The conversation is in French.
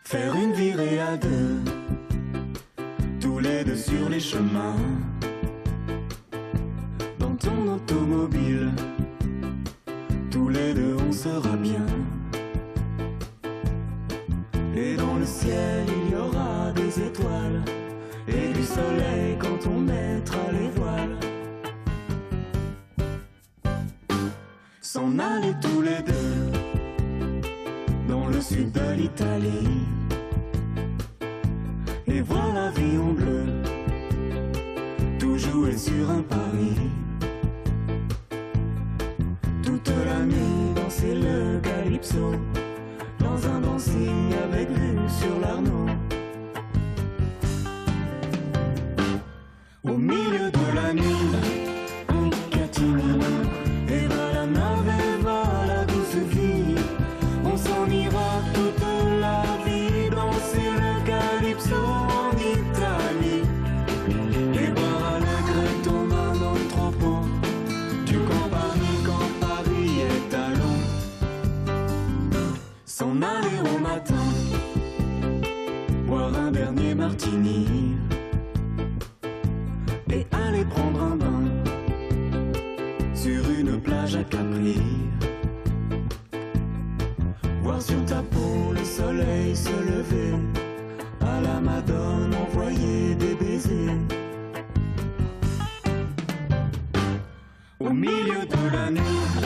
Faire une virée à deux, tous les deux sur les chemins. Dans ton automobile, tous les deux on sera bien. Et dans le ciel il y aura des étoiles et du soleil quand on mettra les voiles. S'en aller tous les deux dans le sud de l'Italie et voir la vie en bleu, tout jouer sur un pari. Toute la nuit danser le calypso dans un dancing avec vue sur l'Arno. Au milieu de la nuit, un catimini, et va la nave, et va la douce vie. On s'en ira toute la vie danser le calypso en Italie et boire à la crête aux mains dans le tropon du camp Paris quand Paris est à l'eau. S'en aller au matin, boire un dernier martini et aller prendre un bain sur une plage à Capri. Voir sur ta peau le soleil se lever, à la Madone envoyer des baisers. Au milieu de la nuit,